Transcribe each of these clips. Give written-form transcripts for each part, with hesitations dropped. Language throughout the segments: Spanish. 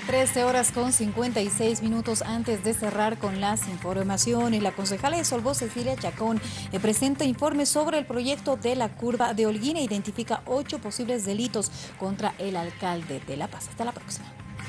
13 horas con 56 minutos antes de cerrar con las informaciones. La concejala de Solvó, Cecilia Chacón, presenta informes sobre el proyecto de la curva de Holguín e identifica 8 posibles delitos contra el alcalde de La Paz. Hasta la próxima.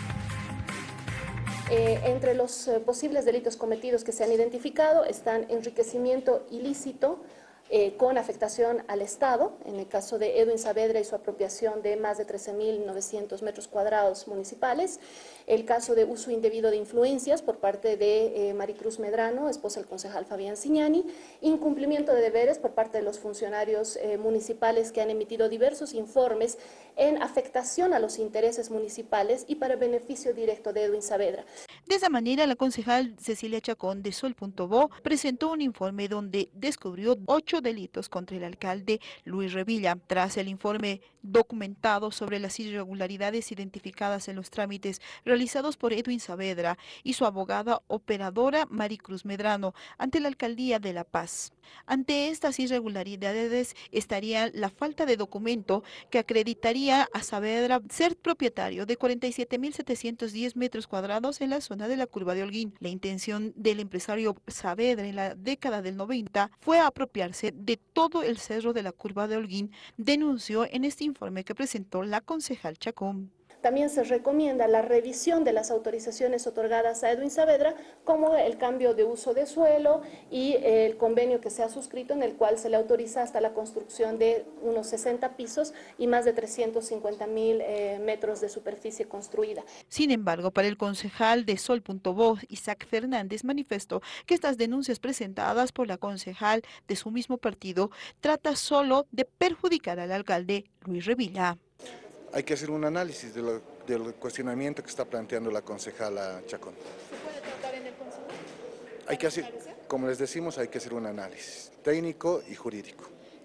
Entre los posibles delitos cometidos que se han identificado están enriquecimiento ilícito, con afectación al Estado, en el caso de Edwin Saavedra y su apropiación de más de 13.900 metros cuadrados municipales, el caso de uso indebido de influencias por parte de Maricruz Medrano, esposa del concejal Fabián Siñani, incumplimiento de deberes por parte de los funcionarios municipales que han emitido diversos informes en afectación a los intereses municipales y para beneficio directo de Edwin Saavedra. De esa manera, la concejal Cecilia Chacón de Sol.bo presentó un informe donde descubrió 8 delitos contra el alcalde Luis Revilla. Tras el informe documentado sobre las irregularidades identificadas en los trámites realizados por Edwin Saavedra y su abogada operadora Maricruz Medrano ante la alcaldía de La Paz. Ante estas irregularidades estaría la falta de documento que acreditaría a Saavedra ser propietario de 47.710 metros cuadrados en la zona de la curva de Holguín. La intención del empresario Saavedra en la década del 90 fue apropiarse de todo el cerro de la curva de Holguín, denunció en este informe que presentó la concejal Chacón. También se recomienda la revisión de las autorizaciones otorgadas a Edwin Saavedra, como el cambio de uso de suelo y el convenio que se ha suscrito en el cual se le autoriza hasta la construcción de unos 60 pisos y más de 350.000 metros de superficie construida. Sin embargo, para el concejal de Sol.bo, Isaac Fernández, manifestó que estas denuncias presentadas por la concejal de su mismo partido trata solo de perjudicar al alcalde Luis Revilla. Hay que hacer un análisis del cuestionamiento que está planteando la concejala Chacón. ¿Se puede tratar en el consejo? Hay que hacer, como les decimos, hay que hacer un análisis técnico y jurídico.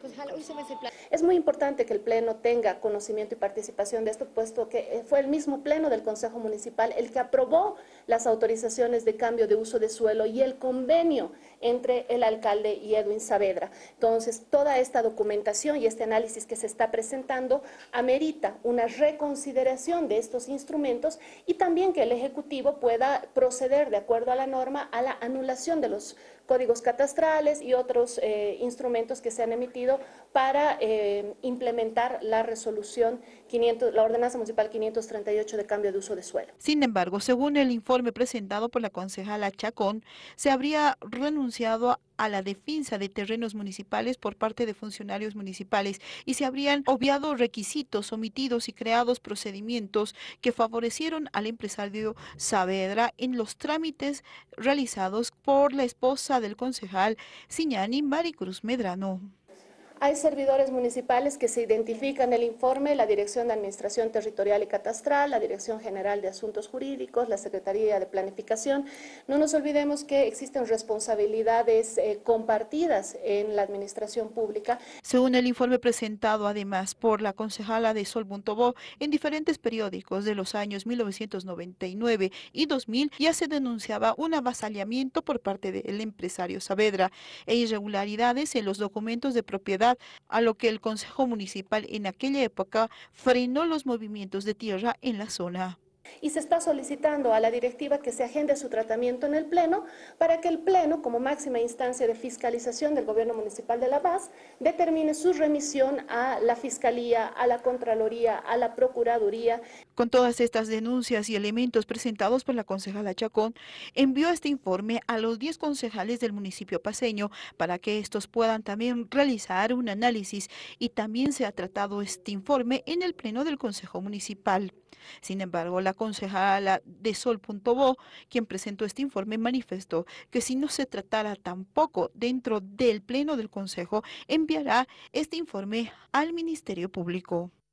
Es muy importante que el Pleno tenga conocimiento y participación de esto, puesto que fue el mismo Pleno del Consejo Municipal el que aprobó las autorizaciones de cambio de uso de suelo y el convenio entre el alcalde y Edwin Saavedra. Entonces, toda esta documentación y este análisis que se está presentando amerita una reconsideración de estos instrumentos y también que el Ejecutivo pueda proceder de acuerdo a la norma a la anulación de los códigos catastrales y otros instrumentos que se han emitido para implementar la resolución 500, la ordenanza municipal 538 de cambio de uso de suelo. Sin embargo, según el informe presentado por la concejala Chacón, se habría renunciado a la defensa de terrenos municipales por parte de funcionarios municipales y se habrían obviado requisitos omitidos y creados procedimientos que favorecieron al empresario Saavedra en los trámites realizados por la esposa del concejal Siñani, Maricruz Medrano. Hay servidores municipales que se identifican en el informe, la Dirección de Administración Territorial y Catastral, la Dirección General de Asuntos Jurídicos, la Secretaría de Planificación. No nos olvidemos que existen responsabilidades compartidas en la administración pública. Según el informe presentado además por la concejala de Sol.bo, en diferentes periódicos de los años 1999 y 2000 ya se denunciaba un avasallamiento por parte del empresario Saavedra e irregularidades en los documentos de propiedad, a lo que el Consejo Municipal en aquella época frenó los movimientos de tierra en la zona. Y se está solicitando a la directiva que se agende su tratamiento en el Pleno para que el Pleno, como máxima instancia de fiscalización del Gobierno Municipal de La Paz, determine su remisión a la Fiscalía, a la Contraloría, a la Procuraduría. Con todas estas denuncias y elementos presentados por la concejala Chacón, envió este informe a los 10 concejales del municipio paceño para que estos puedan también realizar un análisis y también se ha tratado este informe en el Pleno del Consejo Municipal. Sin embargo, la concejala de Sol.bo, quien presentó este informe, manifestó que si no se tratara tampoco dentro del Pleno del Consejo, enviará este informe al Ministerio Público.